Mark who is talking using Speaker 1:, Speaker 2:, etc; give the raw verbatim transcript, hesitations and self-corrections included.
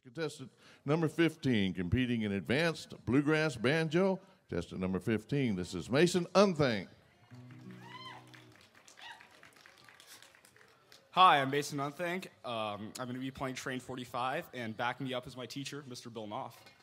Speaker 1: Contestant number fifteen, competing in advanced bluegrass banjo. Contestant number fifteen, this is Mason Unthank.
Speaker 2: Hi, I'm Mason Unthank. Um, I'm going to be playing Train forty-five, and backing me up is my teacher, Mister Bill Knopf.